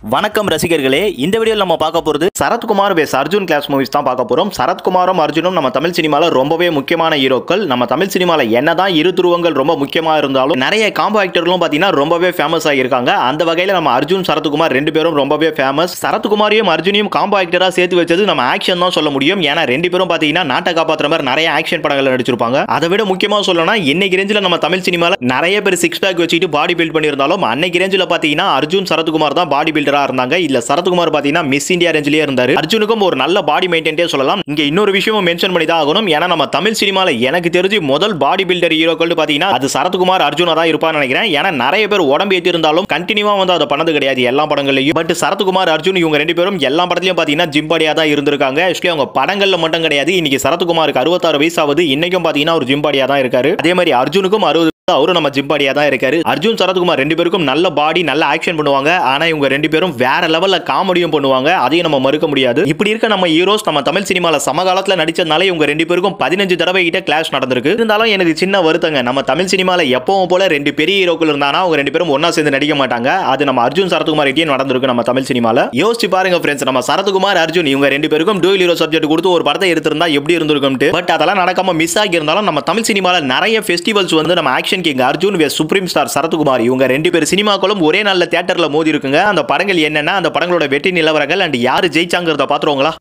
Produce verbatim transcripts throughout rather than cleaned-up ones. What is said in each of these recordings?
வணக்கம் ரசிகர்களே, இந்த வீடியோல நம்ம பார்க்க போறது Sarathkumar vs Arjun clash movies தான் பார்க்க போறோம். சரத்குமாரும் அர்ஜுனும் நம்ம தமிழ் சினிமால ரொம்பவே முக்கியமான ஹீரோக்கள். நம்ம தமிழ் சினிமால என்னதான் இரு துருவங்கள் ரொம்ப முக்கியமா இருந்தாலும் நிறைய காம்போ ஆக்டர்களும் பாத்தீங்கன்னா ரொம்பவே ஃபேமஸ் ஆகியிருக்காங்க. அந்த வகையில நம்ம அர்ஜுன் சரத்குமார் ரெண்டு பேரும் ரொம்பவே ஃபேமஸ். சரத்குமாரையும் அர்ஜுனையும் காம்போ ஆக்டரா சேர்த்து வச்சது நம்ம ஆக்ஷன் தான் சொல்ல முடியும். ஏன்னா ரெண்டு பேரும் பாத்தீங்கன்னா நாட்டை காப்பாற்றுற மாதிரி நிறைய ஆக்ஷன் படங்கள் நடிச்சிருப்பாங்க. அதை விட முக்கியமா சொல்லணும்னா இன்னைக்கு ரேஞ்சில நம்ம தமிழ் சினிமால நிறைய பேர் சிக்ஸ் பேக் வச்சுட்டு பாடி பில்ட் பண்ணியிருந்தாலும் அன்னைக்கு ரேஞ்சில பாத்தீங்கன்னா அர்ஜுன் சரத்குமார் தான் பாடி பில்டரா இருந்தாங்க. இல்ல சரத்குமார் பாத்தீங்கன்னா மிஸ் இந்தியா ரேஞ்சிலேயே இருந்தாரு. அர்ஜுனுக்கும் ஒரு நல்ல பாடி மெயின்டெயின்டே சொல்லலாம். இங்க இன்னொரு விஷயமும் மென்ஷன் பண்ணி தான் ஆகணும். ஏன்னா நம்ம தமிழ் சினிமால எனக்கு தெரிஞ்சு முதல் பாடி பில்டர் ஹீரோக்கள் பாத்தீங்கன்னா அது சரத்குமார் அர்ஜுனா தான் இருப்பான்னு நினைக்கிறேன். ஏன்னா நிறைய பேர் உடம்பு ஏத்தி இருந்தாலும் கண்டினியூவா வந்து அதை பண்ணது கிடையாது எல்லா படங்கள்லயும். பட் சரத்குமார் அர்ஜுன் இவங்க ரெண்டு பேரும் எல்லா படத்திலயும் பாத்தீங்கன்னா ஜிம் பாடியா தான் இருந்திருக்காங்க. ஆக்சுவலி அவங்க படங்கள்ல மட்டும் கிடையாது. இன்னைக்கு சரத்குமாருக்கு அறுபத்தாறு வயசு ஆகுது. இன்னைக்கும் பாத்தீங்கன்னா ஒரு ஜிம் பாடியா தான் இருக்காரு. அதே மாதிரி அர்ஜுனுக்கும் அறுபது அவரும் நம்ம ஜிம் பாடியா தான் இருக்காரு. அர்ஜுன் சரத்குமார் ரெண்டு பேருக்கும் நல்ல பாடி நல்ல ஆக்ஷன் பண்ணுவாங்க. ஆனா இவங்க ரெண்டு பேரும் வேற லெவல்ல காமெடியும் பண்ணுவாங்க. அதையும் நம்ம மறுக்க முடியாது. இப்படி இருக்க நம்ம ஹீரோஸ் நம்ம தமிழ் சினிமால சமகாலத்துல நடிச்சதுனால இவங்க ரெண்டு பேருக்கும் பதினஞ்சு தடவை கிட்ட கிளாஷ் நடந்திருக்கு. இருந்தாலும் எனக்கு சின்ன வருத்தங்க, நம்ம தமிழ் சினிமால எப்பவும் போல ரெண்டு பெரிய ஹீரோக்கள் இருந்தானா அவங்க ரெண்டு பேரும் ஒன்னா சேர்ந்து நடிக்க மாட்டாங்க. அது நம்ம அர்ஜுன் சரத்குமார் கிட்டே நடந்திருக்கு நம்ம தமிழ் சினிமால. யோசிச்சு பாருங்க ஃப்ரெண்ட்ஸ், நம்ம சரத்குமார் அர்ஜுன் இவங்க ரெண்டு பேருக்கும் டூயல் ஹீரோ சப்ஜெக்ட் கொடுத்து ஒரு படத்தை எடுத்திருந்தா எப்படி இருந்திருக்கும். பட் அதெல்லாம் நடக்காம மிஸ் ஆகி இருந்தாலும் நம்ம தமிழ் சினிமால நிறைய ஃபெஸ்டிவல்ஸ் வந்து நம்ம action king Arjun SupremeStar Sarathkumar இவங்க ரெண்டு பேர் சினிமாக்களும் ஒரே நாள்ல தியேட்டர்ல மோதி இருக்குங்க. அந்த படங்கள் என்னன்னா, அந்த படங்களோட வெற்றி நிலவரங்கள் அண்ட் யாரு ஜெயிச்சாங்கறத பாத்துருவாங்களா?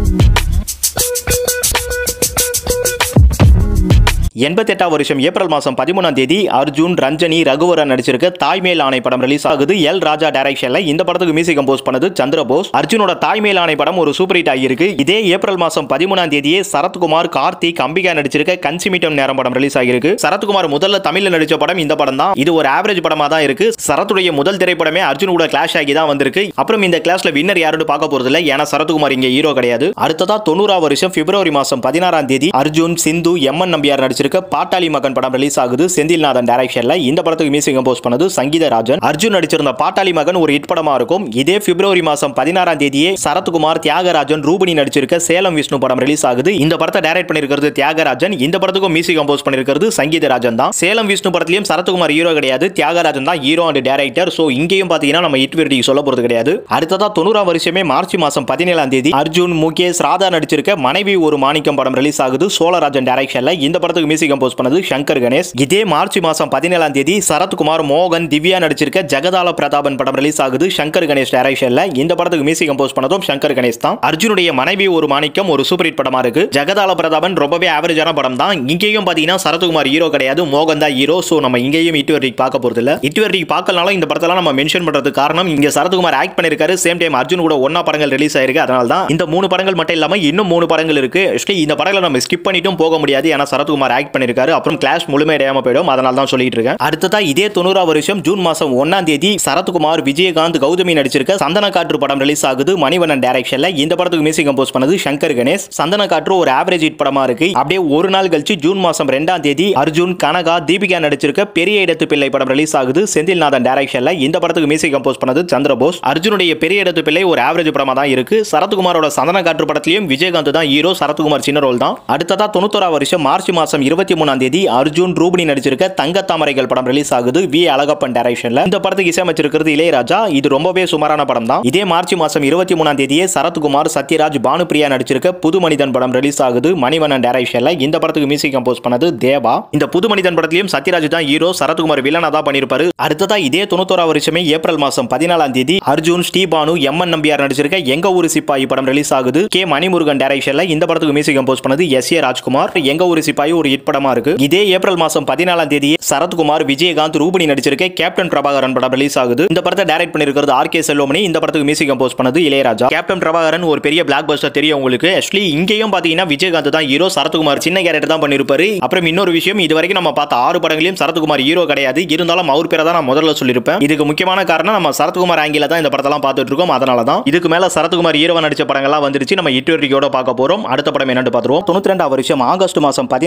எண்பத்தி எட்டாம் வருஷம் ஏப்ரல் மாசம் பதிமூணாம் தேதி அர்ஜுன் ரஞ்சனி ரகுவரன் நடிச்சிருக்க தாய்மேல் ஆணை படம் ரிலீஸ் ஆகுது. எல் ராஜா டைரக்ஷன்ல. இந்த படத்துக்கு மியூசிக் கம்போஸ் பண்ணது சந்திரபோஸ். அர்ஜுனோட தாய்மேல் ஆணை படம் ஒரு சூப்பர் ஹிட் ஆகியிருக்கு. இதே ஏப்ரல் மாசம் பதிமூணாம் தேதியே சரத்குமார் கார்த்திக் அம்பிகா நடிச்சிருக்க கன்சிமிட்டம் நேரம் படம் ரிலீஸ் ஆகிருக்கு. சரத்குமார் முதல்ல தமிழ்ல நடிச்ச படம் இந்த படம் தான். இது ஒரு ஆவரேஜ் படமா தான் இருக்கு. சரத்துடைய முதல் திரைப்படமே அர்ஜுன் கூட கிளாஷ் ஆகி தான் வந்திருக்கு. அப்புறம் இந்த கிளாஸ்ல வின்னர் யாருன்னு பார்க்க போறது இல்ல. ஏன்னா சரத்குமார் இங்க ஹீரோ கிடையாது. அடுத்ததா தொண்ணூறாம் வருஷம் பிப்ரவரி மாசம் பதினாறாம் தேதி அர்ஜுன் சிந்து எம் என் நம்பியார் நடிச்சிருக்க பாட்டாளி மகன் படம் ரிலீஸ் ஆகுது. செந்தில்நாதன் டைரக்ஷன்ல. இந்த படத்துக்கு மியூசிக் கம்போஸ் பண்ணது சங்கீதராஜன். அர்ஜுன் நடிச்சிருந்த பாட்டாளி மகன் ஒரு ஹிட் படமா இருக்கும். இதே பிப்ரவரி மாசம் பதினாறாம் தேதியே சரத்குமார் தியாகராஜன் ரூபினி நடிச்சிருக்க சேலம் விஷ்ணு படம் ரிலீஸ் ஆகுது. இந்த படத்தை டைரக்ட் பண்ணிருக்கிறது தியாகராஜன். இந்த படத்துக்கும் மியூசிக் கம்போஸ் பண்ணிருக்கிறது சங்கீதராஜன் தான். சேலம் விஷ்ணு படத்திலும் சரத்குமார் ஹீரோ கிடையாது, தியாகராஜன் தான் ஹீரோ அண்ட் டைரக்டர். சோ இங்கேயும் பாத்தீங்கன்னா நம்ம ஹிட் வெற்றி சொல்ல போறது கிடையாது. அடுத்ததா தொண்ணூறாம் வருஷமே மார்ச் மாசம் பதினேழாம் தேதி அர்ஜுன் முகேஷ் ராதா நடிச்சிருக்க மனைவி ஒரு மாணிக்கம் படம் ரிலீஸ் ஆகுது. சோழராஜன் டைரக்ஷன்ல. இந்த படத்துக்கு மியூசிக் கம்போஸ் பண்ணது சங்கர் கணேஷ். இதே மார்ச் மாசம் பதினேழாம் தேதி சரத்குமார் மோகன் திவ்யா நடிச்சிருக்க ஜெகதால பிரதாபன் படம் ரிலீஸ் ஆகுது. சங்கர் கணேஷ் டைரக்ஷன்ல. இந்த படத்துக்கு மியூசிக் கம்போஸ் பண்ணதும் சங்கர் கணேஷ் தான். அர்ஜுனுடைய மனைவி ஒரு மாணிக்கம் ஒரு சூப்பர் ஹிட் படமா இருக்கு. ஜெகதால பிரதாபன் ரொம்பவே ஆவரேஜான படம் தான். இங்கேயும் பாத்தீங்கன்னா சரத்குமார் ஹீரோ கிடையாது, மோகன் தான் ஹீரோ. சோ நம்ம இங்கேயும் ஹிட் வெற்றி பார்க்க போறது இல்ல. ஹிட் வெற்றி பார்க்கலனாலும் இந்த படத்தெல்லாம் நம்ம மென்ஷன் பண்றதுக்கு காரணம் இங்க சரத்குமார் ஆக்ட் பண்ணிருக்காரு. சேம் டைம் அர்ஜுன் கூட ஒன்னா படங்கள் ரிலீஸ் ஆயிருக்கு. அதனால தான் இந்த மூணு படங்கள் மட்டும் இல்லாம இன்னும் மூணு படங்கள் இருக்கு. இந்த படங்களை நம்ம ஸ்கிப் பண்ணிட்டும் போக முடியாது. ஏன்னா சரத்குமார் ஆக்ட் பண்ணிருக்காரு. அப்புறம் கிளாஷ் முழுமை அடையாம போயிடும். அதனால தான் சொல்லிட்டு இருக்கேன். அடுத்ததா இதே தொண்ணூறாம் வருஷம் ஜூன் மாசம் ஒன்னாம் தேதி சரத்குமார் விஜயகாந்த் கௌதமி நடிச்சிருக்க சந்தன காற்று படம் ரிலீஸ் ஆகுது. மணிவண்ணன் டைரக்ஷன்ல. இந்த படத்துக்கு மியூசிக் கம்போஸ் பண்ணது சங்கர் கணேஷ். சந்தன காற்று ஒரு ஆவரேஜ் ஹிட் படமா இருக்கு. அப்படியே ஒரு நாள் கழிச்சு ஜூன் மாசம் ரெண்டாம் தேதி அர்ஜுன் கனகா தீபிகா நடிச்சிருக்க பெரிய இடத்து பிள்ளை படம் ரிலீஸ் ஆகுது. செந்தில்நாதன் டைரக்ஷன்ல. இந்த படத்துக்கு மியூசிக் கம்போஸ் பண்ணது சந்திரபோஸ். அர்ஜுனுடைய பெரிய இடத்து பிள்ளை ஒரு ஆவரேஜ் படமா தான் இருக்கு. சரத்குமாரோட சந்தன காற்று படத்திலையும் விஜயகாந்த் தான் ஹீரோ, சரத்குமார் சின்ன ரோல் தான். அடுத்ததா தொண்ணூத்தோராம் வருஷம் மார்ச் மாசம் இருபத்தி மூணாம் தேதி அர்ஜுன் ரூபினி நடிச்சிருக்க தங்க தாமரைகள் படம் ரிலீஸ் ஆகுது. வி அழகப்பன் டைரக்ஷன்ல. இந்த படத்துக்கு இசையமைச்சிருக்கிறது இளையராஜா. இது ரொம்பவே சுமாரான படம் தான். இதே மார்ச் மாசம் இருபத்தி மூணாம் தேதியே சரத்குமார் சத்யராஜ் பானுப்பிரியா நடிச்சிருக்க புது மனிதன் படம் ரிலீஸ் ஆகுது. மணிவண்ணன் டைரக்ஷன்ல. இந்த படத்துக்கு மியூசிக் கம்போஸ் பண்ணது தேவா. இந்த புது மனிதன் படத்திலும் சத்யராஜ் தான் ஹீரோ, சரத்குமார் வில்லனா தான் பண்ணிருப்பாரு. அடுத்ததா இதே தொண்ணூத்தோராம் வருஷமே ஏப்ரல் மாசம் பதினாலாம் தேதி அர்ஜுன் ஸ்ரீபானு எம் என் நம்பியார் நடிச்சிருக்க எங்க ஊரு சிப்பாயி படம் ரிலீஸ் ஆகுது. கே மணிமுருகன் டைரக்ஷன்ல. இந்த படத்துக்கு மியூசிக் கம்போஸ் பண்ணது எஸ் ஏ ராஜ்குமார். எங்க ஊரு சிப்பாயி ஒரு ஹிட் படமா இருக்கு. இதே ஏப்ரல் மாசம் பதினாலாம் தேதி சரத்குமார் விஜயகாந்த் ரூபினி நடிச்சிருக்க கேப்டன் பிரபாகரன் படம் ரிலீஸ் ஆகுது. இந்த படத்தை டைரக்ட் பண்ணிருக்கிறது ஆர் கே செல்வமணி. இந்த படத்துக்கு மியூசிக் கம்போஸ் பண்ணது இளையராஜா. கேப்டன் பிரபாகரன் ஒரு பெரிய பிளாக் பஸ்டர் தெரியும் உங்களுக்கு. ஆக்சுவலி இங்கேயும் பாத்தீங்கன்னா விஜயகாந்த் தான் ஹீரோ, சரத்குமார் சின்ன கேரக்டர் தான் பண்ணிருப்பாரு. அப்புறம் இன்னொரு விஷயம், இது வரைக்கும் நம்ம பார்த்த ஆறு படங்களையும் சரத்குமார் ஹீரோ கிடையாது. இருந்தாலும் அவர் பேரை தான் நான் முதல்ல சொல்லிருப்பேன். இதுக்கு முக்கியமான காரணம் நம்ம சரத்குமார் ஆங்கில தான் இந்த படத்தெல்லாம் பார்த்துட்டு இருக்கோம். அதனால தான் இதுக்கு மேல சரத்குமார் ஹீரோவா நடிச்ச படங்கள்லாம் வந்துருச்சு. நம்ம ஹிட் வெற்றியோட பார்க்க போறோம். அடுத்த படம் என்னன்னு பார்த்துருவோம். தொண்ணூத்தி ரெண்டாம் வருஷம் ஆகஸ்ட் மாசம் பதினாலாம் தேதி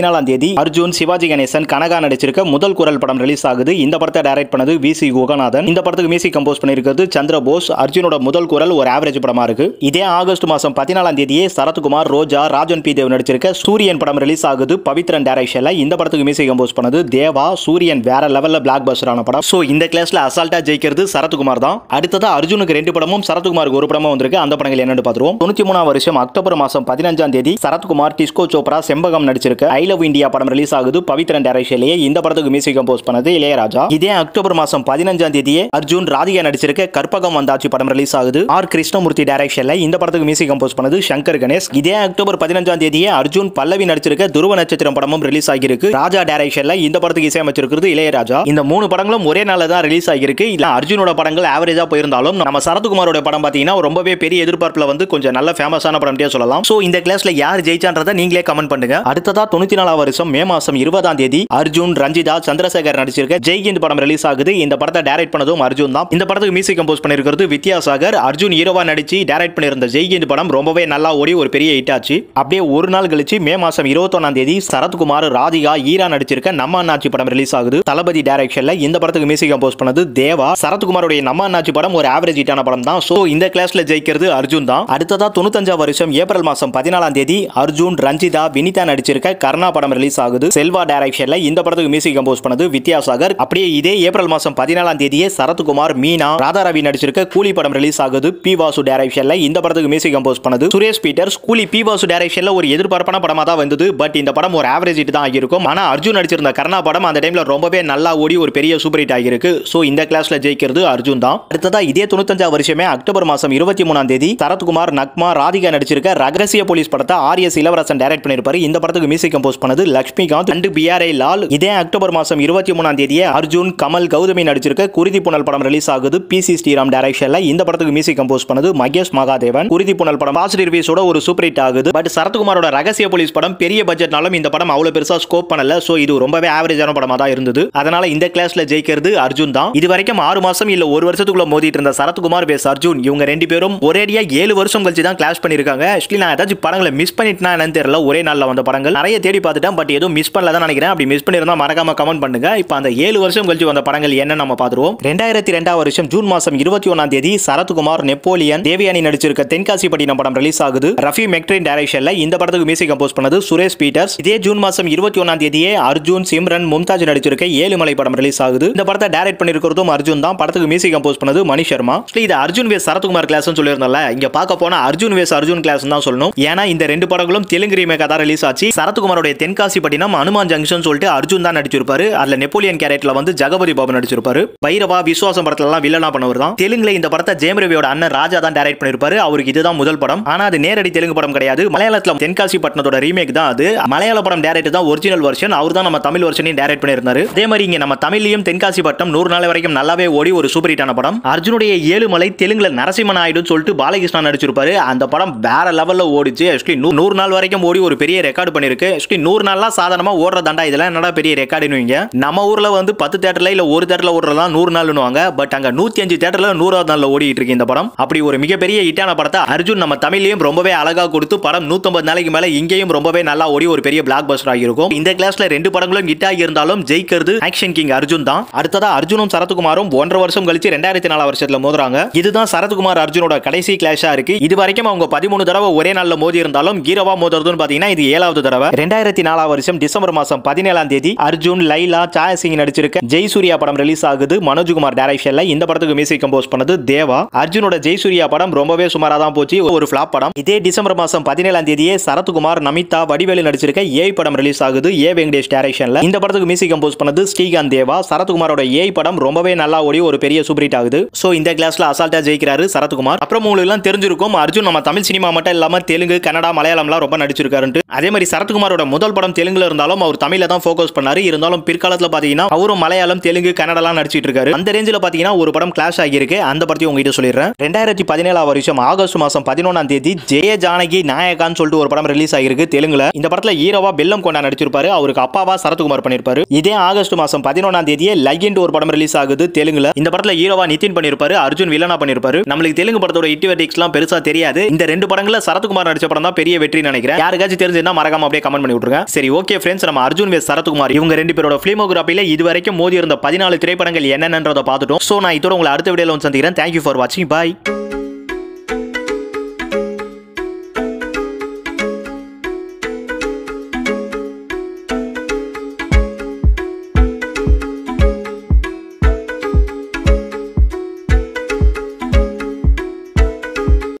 தேதி அர்ஜுன், சிவாஜி கணேசன், கனகா நடிச்சிருக்க முதல் குரல் படம் ரிலீஸ் ஆகுது. இந்த படத்தை டைரக்ட் பண்ணது வி சி குகநாதன். இந்த படத்துக்கு மியூசிக் கம்போஸ் பண்ணிருக்கிறது சந்திரபோஸ். அர்ஜுனோட முதல் குரல் ஒரு ஆவரேஜ் படமா இருக்கு. இதே ஆகஸ்ட் மாசம் பதினாலாம் தேதியே சரத்குமார், ரோஜா, ராஜன் பி தேவ் நடிச்சிருக்க சூரியன் படம் ரிலீஸ் ஆகுது பவித்ரன் டைரக்ஷன்ல. இந்த படத்துக்கு மியூசிக் கம்போஸ் பண்ணது தேவா. சூரியன் வேற லெவல்ல பிளாக் பஸ்டரான படம். சோ இந்த கிளாஸ்ல அசால்ட்டா ஜெயிக்கிறது சரத்குமார் தான். அடுத்ததா அர்ஜுனுக்கு ரெண்டு படமும் சரத்குமாருக்கு ஒரு படமும் வந்திருக்கு. அந்த படங்கள் என்னன்னு பாத்துருவோம். தொண்ணூத்தி மூணாம் வருஷம் அக்டோபர் மாசம் பதினஞ்சாம் தேதி சரத்குமார், டிஸ்கோ சோப்ரா, செம்பகம் நடிச்சிருக்க ஐ லவ் இந்தியா படம் ரிலீஸ் ஆகுது பவித்ரன் டைரக்ஷன்லயே. இந்த படத்துக்கு மியூசிக் கம்போஸ் பண்ணது இளையராஜா. இதே அக்டோபர் மாசம் பதினஞ்சாம் தேதியே அர்ஜுன், ராதிகா நடிச்சிருக்க கற்பகம் வந்தாச்சு படம் ரிலீஸ் ஆகுது ஆர் கிருஷ்ணமூர்த்தி டைரக்ஷன்ல. இந்த படத்துக்கு மியூசிக் கம்போஸ் பண்ணது சங்கர் கணேஷ். இதே அக்டோபர் பதினஞ்சாம் தேதியே அர்ஜுன், பல்லவி நடிச்சிருக்க துருவ நட்சத்திரம் படமும் ரிலீஸ் ஆகிருக்கு ராஜா டைரக்ஷன்ல. இந்த படத்துக்கு இசையமைச்சிருக்கிறது இளையராஜா. இந்த மூணு படங்களும் ஒரே நாள்ல தான் ரிலீஸ் ஆகிருக்கு. இல்ல அர்ஜுனோட படங்கள் ஆவரேஜா போயிருந்தாலும் நம்ம சரத்குமாரோட படம் பாத்தீங்கன்னா ரொம்பவே பெரிய எதிர்பார்ப்புல வந்து கொஞ்சம் நல்ல ஃபேமஸான படம் சொல்லலாம். சோ இந்த கிளாஸ்ல யார் ஜெயிச்சான்றதை நீங்களே கமெண்ட் பண்ணுங்க. அடுத்ததா தொண்ணூத்தி நாலாம் வருஷம் மே மாசம் இருபதாம் தேதி அர்ஜுன், ரஞ்சிதா, சந்திரசேகர் நடிச்சிருக்க ஜெய்ஹிந்த் படம் ரிலீஸ் ஆகுது. இந்த படத்தை டைரக்ட் பண்ணதும் அர்ஜுன் தான். இந்த படத்துக்கு மியூசிக் கம்போஸ் பண்ணிருக்கிறது வித்யாசாகர். அர்ஜுன் ஹீரோவா நடிச்சு டைரக்ட் பண்ணிருந்த ஜெய்ஹிந்த் படம் ரொம்பவே நல்லா ஓடி ஒரு பெரிய ஹிட் ஆச்சு. அப்படியே ஒரு நாள் கழிச்சு மே மாசம் இருபத்தொன்னாம் தேதி சரத்குமார், ராதிகா, ஈரா நடிச்சிருக்க நம்ம அண்ணாச்சி படம் ரிலீஸ் ஆகுது தளபதி டைரக்ஷன்ல. இந்த படத்துக்கு மியூசிக் கம்போஸ் பண்ணது தேவா. சரத்குமாரோட நம்ம அண்ணாச்சி படம் ஒரு ஆவரேஜ் ஹிட்டான படம் தான். சோ இந்த கிளாஸ்ல ஜெயிக்கிறது அர்ஜுன் தான். அடுத்ததா தொண்ணூத்தஞ்சாம் வருஷம் ஏப்ரல் மாசம் பதினாலாம் தேதி அர்ஜுன், ரஞ்சிதா, வினிதா நடிச்சிருக்க கர்ணா படம் ரிலீஸ் ஆகுது செல்வா டைரக்ஷன்ல. இந்த படத்துக்கு மியூசிக் கம்போஸ் பண்ணது வித்யாசாகர். அப்படியே இதே ஏப்ரல் மாசம் பதினாலாம் தேதியே சரத்குமார், மீனா, ராதாரவி நடிச்சிருக்க கூலி படம் ரிலீஸ் ஆகுது பி வாசு டைரக்ஷன்ல. இந்த படத்துக்கு மியூசிக் கம்போஸ் பண்ணது சுரேஷ் பீட்டர்ஸ். கூலி பி வாசு டைரக்ஷன்ல ஒரு எதிர்பார்ப்பான படமா தான் வந்தது. பட் இந்த படம் ஒரு ஆவரேஜ் ஹிட் தான் ஆகியிருக்கும். ஆனா அர்ஜுன் நடிச்சிருந்த கர்ணா படம் அந்த டைம்ல ரொம்பவே நல்லா ஓடி ஒரு பெரிய சூப்பர் ஹிட் ஆகியிருக்கு. சோ இந்த கிளாஸ்ல ஜெயிக்கிறது அர்ஜுன் தான். அடுத்ததா இதே தொண்ணூத்தஞ்சாம் வருஷமே அக்டோபர் மாசம் இருபத்தி மூணாம் தேதி சரத்குமார், நக்மா, ராதிகா நடிச்சிருக்க ரகசிய போலீஸ் படத்தை ஆர் எஸ் இளவரசன் டைரக்ட் பண்ணிருப்பாரு. இந்த படத்துக்கு மியூசிக் கம்போஸ் பண்ணது Laxmikant and Pyarelal. இதே அக்டோபர் மாசம் இருபத்தி மூணாம் தேதியே அர்ஜுன், கமல், கௌதமி நடிச்சிருக்க குருதி புனல் படம் ரிலீஸ் ஆகுது பி சி ஸ்ரீராம் டைரக்ஷன்ல. இந்த படத்துக்கு மியூசிக் கம்போஸ் பண்ணது மகேஷ் மகாதேவன். குருதி புனல் படம் பாசிட்டிவ் ரிவ்யூஸோட ஒரு சூப்பர் ஹிட் ஆகுது. பட் சரத்குமாரோட ரகசிய போலீஸ் படம் பெரிய பட்ஜெட்னாலும் இந்த படம் அவ்வளவு பெருசா ஸ்கோப் பண்ணல. சோ இது ரொம்பவே ஆவரேஜான படமா தான் இருந்தது. அதனால இந்த கிளாஸ்ல ஜெயிக்கிறது அர்ஜுன் தான். இது வரைக்கும் ஆறு மாசம் இல்ல ஒரு வருஷத்துக்குள்ள மோதிட்டு இருந்த சரத்குமார் வேஸ் அர்ஜுன், இவங்க ரெண்டு பேரும் ஒரேடியா ஏழு வருஷம் கழிச்சு தான் கிளாஸ் பண்ணிருக்காங்க. ஆக்சுவலி நான் ஏதாச்சும் படங்களை மிஸ் பண்ணிட்டேனா என்னன்னு தெரியல. ஒரே நாள்ல வந்த படங்கள் நிறைய தேடி பார்த்துட்டேன். பட் எதுவும் மிஸ் பண்ணல தான் நினைக்கிறேன். அப்படி மிஸ் பண்ணிருந்தா மறக்காம கமெண்ட் பண்ணுங்க. இப்போ அந்த ஏழு வருஷம் கழிச்சு வந்த படங்கள் என்ன நம்ம பாத்துருவோம். ரெண்டாயிரத்தி ரெண்டாம் வருஷம் ஜூன் மாசம் இருபத்தி ஒன்னாம் தேதி சரத்குமார், நெப்போலியன், தேவயானி நடிச்சிருக்க தென்காசி பட்டினம் படம் ரிலீஸ் ஆகுது ரஃபி மெக்ட்ரின் டைரக்ஷன்ல. இந்த படத்துக்கு மியூசிக் கம்போஸ் பண்ணது சுரேஷ் பீட்டர்ஸ். இதே ஜூன் மாசம் இருபத்தி ஒன்னாம் தேதியே அர்ஜுன், சிம்ரன், மும்தாஜ் நடிச்சிருக்க ஏழுமலை படம் ரிலீஸ் ஆகுது. இந்த படத்தை டைரக்ட் பண்ணிருக்கிறதும் அர்ஜுன் தான். படத்துக்கு மியூசிக் கம்போஸ் பண்ணது மணி சர்மா. இது அர்ஜுன் வேஸ் சரத்குமார் கிளாஸ் சொல்லியிருந்தோம்ல, இங்க பார்க்க போனா அர்ஜுன் வேஸ் அர்ஜுன் கிளாஸ் தான் சொல்லணும். ஏன்னா இந்த ரெண்டு படங்களும் தெலுங்கு ரீமேக்கா தான் ரிலீஸ் ஆச்சு. சரத்குமாரோட தென்காசி பட்டினம் அனுமான் ஜங்ஷன் சொல்லிட்டு அர்ஜுன் தான் நடிச்சிருப்பாரு. அதுல நெப்போலியன் கேரக்டர்ல வந்து ஜகபதி பாபு நடிச்சிருப்பாரு. பைரவா, விசுவாசம் படத்துல எல்லாம் வில்லனா பண்ணவர் தான். தெலுங்குல இந்த படத்தை ஜெயம் ரவியோட அண்ணன் ராஜா தான் டைரக்ட் பண்ணிருப்பாரு. அவருக்கு இதுதான் முதல் படம். ஆனா அது நேரடி தெலுங்கு படம் கிடையாது. மலையாளத்துல தென்காசி பட்டணத்தோட ரீமேக் தான் அது. மலையாள படம் டைரக்டர் தான் ஒரிஜினல் வெர்ஷன். அவர் தான் நம்ம தமிழ் வெர்ஷனையும் டைரக்ட் பண்ணியிருந்தாரு. அதே மாதிரி இங்க நம்ம தமிழ்லயும் தென்காசி பட்டம் நூறு நாள் வரைக்கும் நல்லாவே ஓடி ஒரு சூப்பர் ஹிட்டான படம். அர்ஜுனுடைய ஏழுமலை தெலுங்குல நரசிம்ம நாயுடு சொல்லிட்டு பாலகிருஷ்ணா நடிச்சிருப்பாரு. அந்த படம் வேற லெவல்ல ஓடிச்சு. ஆக்சுவலி நூறு நாள் வரைக்கும் ஓடி ஒரு பெரிய ரெக்கார்டு பண்ணிருக்கு. ஆக்சுவலி நூறு நாள்லாம் சாதாரணமா ஓடுற தாண்டா, இதெல்லாம் என்னடா பெரிய ரெக்கார்டுன்னு. நம்ம ஊர்ல வந்து பத்து தியேட்டர்ல இல்ல ஒரு தியேட்டர்ல ஓடுறதெல்லாம் நூறு நாள்னுவாங்க. பட் அங்க நூத்தி அஞ்சு தியேட்டர்ல நூறாவது நாள்ல ஓடிட்டு இருக்கு இந்த படம். அப்படி ஒரு மிகப்பெரிய ஹிட்டான படத்தை அர்ஜுன் நம்ம தமிழ்லயும் ரொம்பவே அழகா கொடுத்து படம் நூத்தம்பது நாளைக்கு மேல இங்கேயும் ரொம்பவே நல்லா ஓடி ஒரு பெரிய பிளாக் பஸ்டர் ஆகியிருக்கும். இந்த கிளாஸ்ல ரெண்டு படங்களும் ஹிட் ஆகி இருந்தாலும் ஜெயிக்கிறது ஆக்ஷன் கிங் அர்ஜுன் தான். அடுத்ததா அர்ஜுனும் சரத்குமாரும் ஒன்றரை வருஷம் கழிச்சு ரெண்டாயிரத்தி நாலாம் வருஷத்துல மோதுறாங்க. இதுதான் சரத்குமார் அர்ஜுனோட கடைசி கிளாஷா இருக்கு. இது வரைக்கும் அவங்க பதிமூணு தடவை ஒரே நாள்ல மோதி இருந்தாலும் ஹீரோவா மோதுறதுன்னு பாத்தீங்கன்னா இது ஏழாவது தடவை. ரெண்டாயிரத்தி நாலாம் வருஷம் டிசம்பர் மாசம் பதினேழாம் தேதி அர்ஜுன், லைலா, சாயா சிங் நடிச்சிருக்க ஜெய்சூர்யா படம் ரிலீஸ் ஆகுது மனோஜ்குமார் டைரக்ஷன்ல. இந்த படத்துக்கு மியூசிக் கம்போஸ் பண்ணது தேவா. அர்ஜுனோட ஜெய்சூர்யா படம் ரொம்பவே சுமாரா தான் போச்சு, ஒரு ஃபிளாப் படம். இதே டிசம்பர் மாசம் பதினேழாம் தேதியே சரத்குமார், நமிதா, வடிவேலு நடிச்சிருக்க ஏஐ படம் ரிலீஸ் ஆகுது ஏ வெங்கடேஷ் டைரக்ஷன்ல. இந்த படத்துக்கு மியூசிக் கம்போஸ் பண்ணது ஸ்ரீகாந்த் தேவா. சரத்குமாரோட ஏஐ படம் ரொம்பவே நல்லா ஓடி ஒரு பெரிய சூப்பர் ஹிட் ஆகுது. சோ இந்த கிளாஸ்ல அசால்ட்டா ஜெயிக்கிறாரு சரத்குமார். அப்புறம் உங்களுக்கு எல்லாம் தெரிஞ்சிருக்கும் அர்ஜுன் நம்ம தமிழ் சினிமா மட்டும் இல்லாம தெலுங்கு, கன்னடா, மலையாளம்லாம் ரொம்ப நடிச்சிருக்காரு. அதே மாதிரி சரத்குமாரோட முதல் படம் தெலுங்குல இருந்தாலும் அவர் தமிழ்ல தான் ஃபோக்கஸ் பண்ணாரு. இருந்தாலும் பிற்காலத்துல பாத்தீங்கன்னா அவரும் மலையாளம், தெலுங்கு, கன்னடாலாம் நடிச்சிட்டு இருக்காரு. அந்த ரேஞ்சில பாத்தீங்கன்னா ஒரு படம் கிளாஷ் ஆகியிருக்கு. அந்த படத்தையும் உங்ககிட்ட சொல்லிடுறேன். ரெண்டாயிரத்தி பதினேழாம் வருஷம் ஆகஸ்ட் மாசம் பதினொன்னாம் தேதி ஜெய ஜானகி நாயகான்னு சொல்லிட்டு ஒரு படம் ரிலீஸ் ஆகிருக்கு தெலுங்குல. இந்த படத்துல ஹீரோவா பெல்லம் கொண்டா நடிச்சிருப்பாரு. அவருக்கு அப்பாவா சரத்குமார் பண்ணிருப்பாரு. இதே ஆகஸ்ட் மாசம் பதினொன்னாம் தேதியே லெஜெண்ட் ஒரு படம் ரிலீஸ் ஆகுது தெலுங்குல. இந்த படத்துல ஹீரோவா நிதின் பண்ணிருப்பாரு, அர்ஜுன் வில்லனா பண்ணிருப்பாரு. நம்மளுக்கு தெலுங்கு படத்தோட இட்டிவெட்டிக்ஸ்லாம் பெருசா தெரியாது. இந்த ரெண்டு படங்கள்ல சரத்குமார் நடிச்ச படம் தான் பெரிய வெற்றி நினைக்கிறேன். யாருக்காச்சும் தெரிஞ்சதுன்னா மறக்காம அப்படியே கமெண்ட் பண்ணி விட்டுருங்க. சரி சரி ஓகே ஃப்ரெண்ட்ஸ், நம்ம அர்ஜுன் வெஸ் சரத்குமார் இவங்க ரெண்டு பேரோட ஃபிலிமோகிராஃபில இதுவரைக்கும் மோதி இருந்த பதினாலு திரைப்படங்கள் என்னென்னன்றதை பார்த்துட்டோம். ஸோ நான் இதோட உங்களை அடுத்த வீடியோல வந்து சந்திக்கிறேன். தேங்க்யூ ஃபார் வாட்சிங். பாய்.